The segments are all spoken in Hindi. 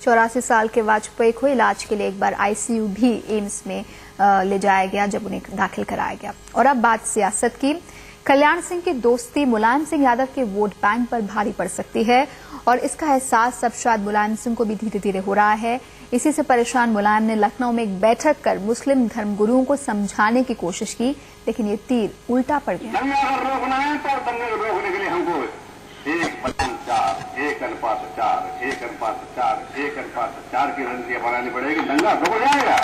84 साल के वाजपेयी को इलाज के लिए एक बार आईसीयू भी एम्स में ले जाया गया जब उन्हें दाखिल कराया गया। और अब बात सियासत की। कल्याण सिंह की दोस्ती मुलायम सिंह यादव के वोट बैंक पर भारी पड़ सकती है और इसका एहसास अब शायद मुलायम सिंह को भी धीरे धीरे हो रहा है। इसी से परेशान मुलायम ने लखनऊ में एक बैठक कर मुस्लिम धर्मगुरुओं को समझाने की कोशिश की, लेकिन ये तीर उल्टा पड़ गया। दंगा अगर रोकना है तो दंगे को रोकने के लिए हमको 1:4 की रणनीति बनानी पड़ेगी। दंगा रुक जाएगा,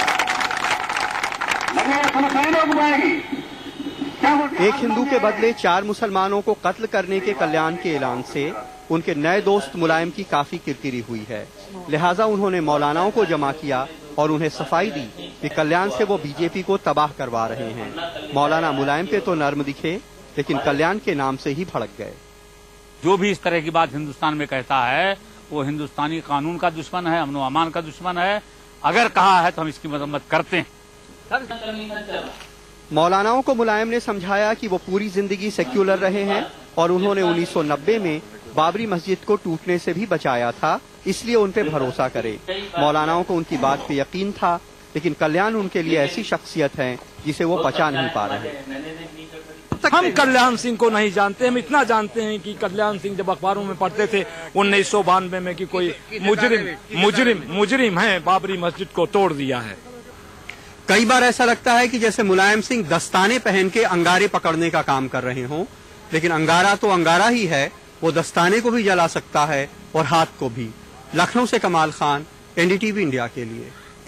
दंगे पुलिस नहीं रोक पाएगी। एक हिंदू के बदले 4 मुसलमानों को कत्ल करने के कल्याण के ऐलान से उनके नए दोस्त मुलायम की काफी किरकिरी हुई है। लिहाजा उन्होंने मौलानाओं को जमा किया और उन्हें सफाई दी कि कल्याण से वो बीजेपी को तबाह करवा रहे हैं। मौलाना मुलायम के तो नर्म दिखे, लेकिन कल्याण के नाम से ही भड़क गए। जो भी इस तरह की बात हिंदुस्तान में कहता है वो हिंदुस्तानी कानून का दुश्मन है, अमन अमान का दुश्मन है। अगर कहा है तो हम इसकी मरम्मत करते हैं। मौलानाओं को मुलायम ने समझाया कि वो पूरी जिंदगी सेक्युलर रहे हैं और उन्होंने 1990 में बाबरी मस्जिद को टूटने से भी बचाया था, इसलिए उन पे भरोसा करे। मौलानाओं को उनकी बात पे यकीन था, लेकिन कल्याण उनके लिए ऐसी शख्सियत है जिसे वो पचा नहीं पा रहे। हम कल्याण सिंह को नहीं जानते, हम इतना जानते हैं कि कल्याण सिंह जब अखबारों में पढ़ते थे 1992 में कि कोई मुजरिम है, बाबरी मस्जिद को तोड़ दिया है। कई बार ऐसा लगता है कि जैसे मुलायम सिंह दस्ताने पहन के अंगारे पकड़ने का काम कर रहे हों, लेकिन अंगारा तो अंगारा ही है, वो दस्ताने को भी जला सकता है और हाथ को भी। लखनऊ से कमाल खान, एनडीटीवी इंडिया के लिए।